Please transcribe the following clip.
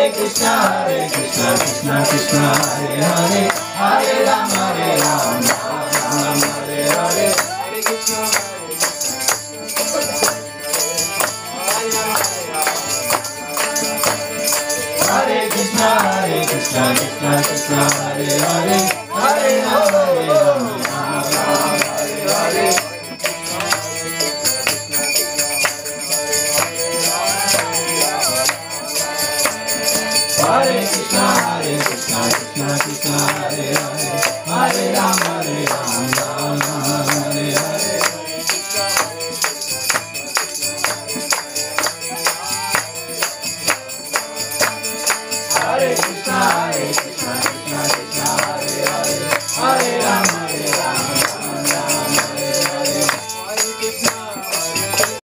Krishna Krishna Krishna Hare Hare Hare Ram Ram Ram Hare Hare Hare Krishna Krishna Krishna Krishna Hare Hare Hare Ram Ram Hare Hare Hare Krishna Krishna Krishna Hare Hare Hare Ram Ram Hare Hare Hare Krishna Krishna